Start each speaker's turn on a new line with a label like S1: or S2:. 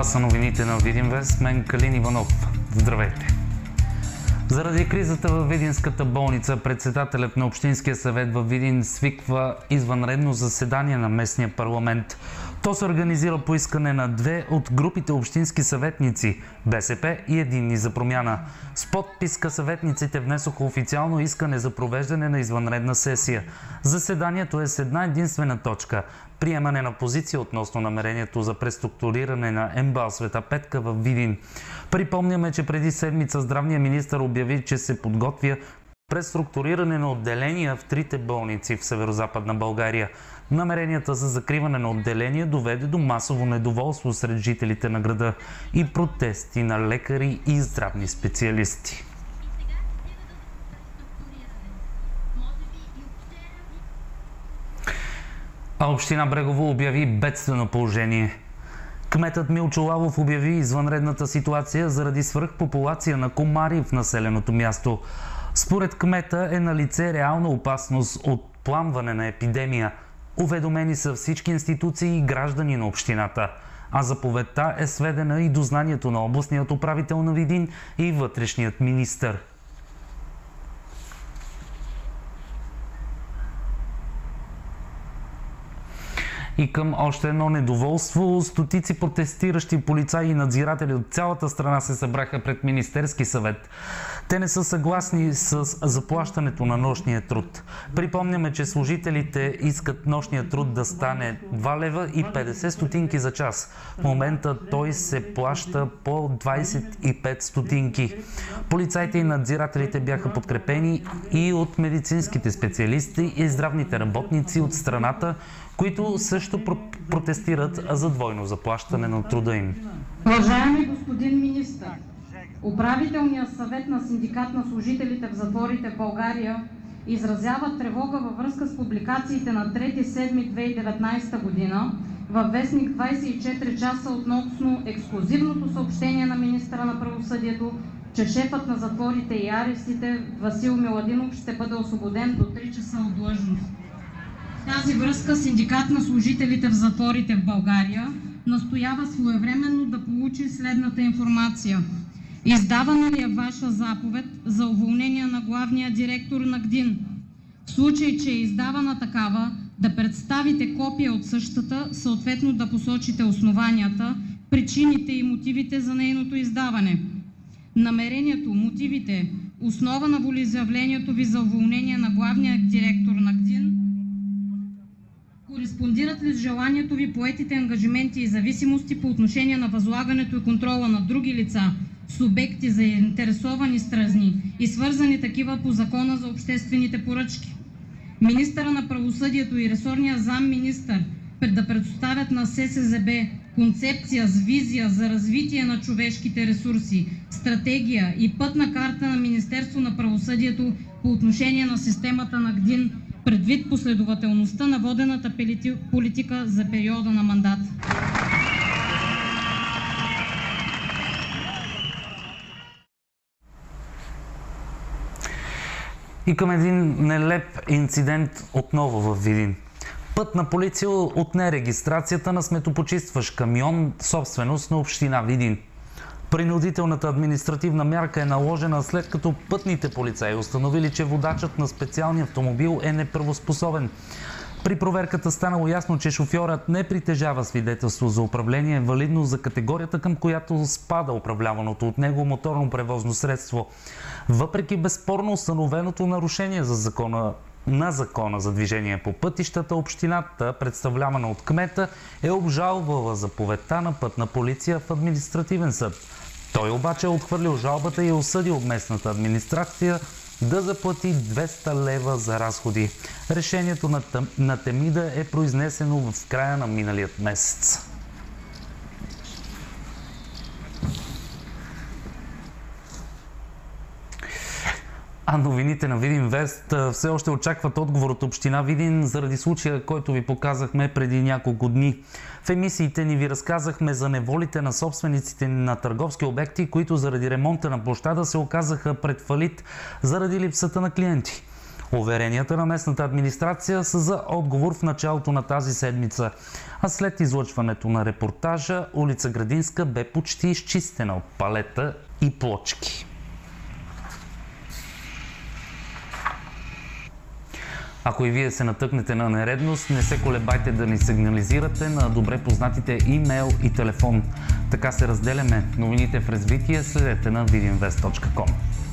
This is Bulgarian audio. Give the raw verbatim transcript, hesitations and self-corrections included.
S1: са новините на Видинвест. Мен Калин Иванов. Здравейте! Заради кризата във Видинската болница, председателят на Общинския съвет във Видин свиква извънредно заседание на местния парламент. То се организира по искане на две от групите общински съветници – БСП и Единни за промяна. С подписка съветниците внесоха официално искане за провеждане на извънредна сесия. Заседанието е с една единствена точка – приемане на позиция относно намерението за преструктуриране на МБАЛ Света Петка във Видин. Припомняме, че преди седмица здравният министър обяви, че се подготвя преструктуриране на отделения в трите болници в северо-западна България. Намеренията за закриване на отделения доведе до масово недоволство сред жителите на града и протести на лекари и здравни специалисти. А община Брегово обяви бедствено положение. Кметът Милчо Лавов обяви извънредната ситуация заради свръхпопулация на комари в населеното място. Според кмета е налице реална опасност от пламване на епидемия. Уведомени са всички институции и граждани на общината. А заповедта е сведена и до знанието на областният управител на Видин и вътрешният министър. И към още едно недоволство, стотици протестиращи полицаи и надзиратели от цялата страна се събраха пред Министерски съвет. Те не са съгласни с заплащането на нощния труд. Припомняме, че служителите искат нощния труд да стане два лева и петдесет стотинки за час. В момента той се плаща по двадесет и пет стотинки. Полицаите и надзирателите бяха подкрепени и от медицинските специалисти и здравните работници от страната, които също протестират за двойно заплащане на труда им.
S2: Уважаеми господин министър, Управителният съвет на Синдикат на служителите в затворите в България изразява тревога във връзка с публикациите на трети юли две хиляди и деветнадесета година във вестник двадесет и четири часа относно ексклузивното съобщение на министъра на правосъдието, че шефът на затворите и арестите Васил Миладинов ще бъде освободен до три часа от длъжност. В тази връзка Синдикат на служителите в затворите в България настоява своевременно да получи следната информация. Издавана ли е ваша заповед за уволнение на главния директор на ГДИН? В случай, че е издавана такава, да представите копия от същата, съответно да посочите основанията, причините и мотивите за нейното издаване. Намерението, мотивите, основа на волеизявлението ви за уволнение на главния директор на ГДИН кореспондират ли с желанието ви поетите ангажименти и зависимости по отношение на възлагането и контрола на други лица, субекти заинтересовани страни и свързани такива по Закона за обществените поръчки? Министъра на правосъдието и ресорния замминистър да предоставят на ССЗБ концепция с визия за развитие на човешките ресурси, стратегия и пътна карта на Министерство на правосъдието по отношение на системата на ГДИН, предвид последователността на водената политика за периода на мандат.
S1: И към един нелеп инцидент отново във Видин. Пътна полиция отне регистрацията на сметопочистващ камион, собственост на община Видин. Принудителната административна мярка е наложена след като пътните полицаи установили, че водачът на специалния автомобил е неправоспособен. При проверката станало ясно, че шофьорът не притежава свидетелство за управление, валидно за категорията, към която спада управляваното от него моторно превозно средство. Въпреки безспорно установеното нарушение за закона, на закона за движение по пътищата, общината, представлявана от кмета, е обжалвала заповедта на пътна полиция в административен съд. Той обаче е отхвърлил жалбата и е осъдил местната администрация да заплати двеста лева за разходи. Решението на, тъм, на Темида е произнесено в края на миналият месец. А новините на Видинвест все още очакват отговор от община Видин заради случая, който ви показахме преди няколко дни. В емисиите ни ви разказахме за неволите на собствениците на търговски обекти, които заради ремонта на площада се оказаха пред фалит заради липсата на клиенти. Уверенията на местната администрация са за отговор в началото на тази седмица, а след излъчването на репортажа улица Градинска бе почти изчистена от палета и плочки. Ако и вие се натъкнете на нередност, не се колебайте да ни сигнализирате на добре познатите имейл и телефон. Така се разделяме. Новините в развитие следете на видинвест точка ком.